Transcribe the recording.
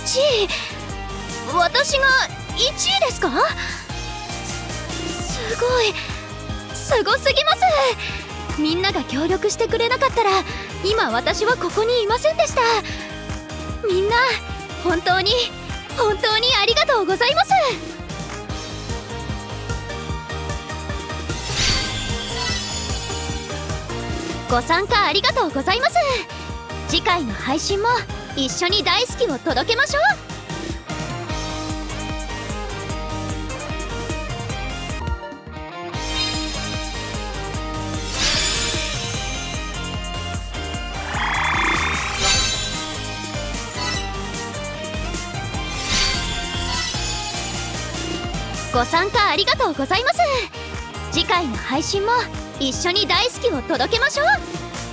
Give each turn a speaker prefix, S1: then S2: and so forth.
S1: 位。私が1位ですか？すごい、すごすぎます。みんなが協力してくれなかったら今私はここにいませんでした。みんな本当に本当にありがとうございます。ご参加ありがとうございます。次回の配信も一緒に大好きを届けましょう。ご参加ありがとうございます。次回の配信も一緒に大好きを届けましょう。